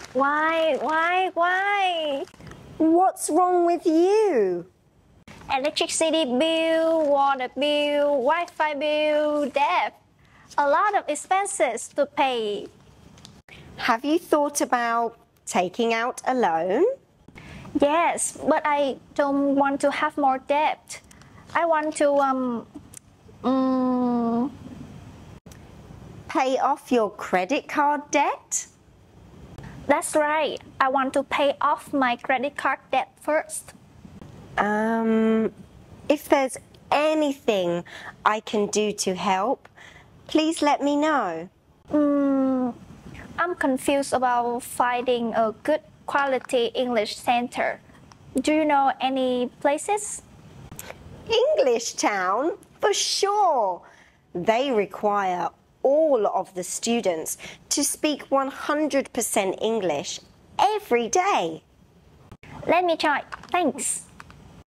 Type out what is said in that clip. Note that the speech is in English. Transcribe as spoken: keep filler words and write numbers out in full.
Why, why, why? What's wrong with you? Electricity bill, water bill, Wi-Fi bill, debt. A lot of expenses to pay. Have you thought about taking out a loan? Yes, but I don't want to have more debt. I want to, um, um... Pay off your credit card debt? That's right. I want to pay off my credit card debt first. Um, if there's anything I can do to help, please let me know. Mm, I'm confused about finding a good quality English center. Do you know any places? English Town, for sure. They require all of the students to speak one hundred percent English every day. Let me try. Thanks.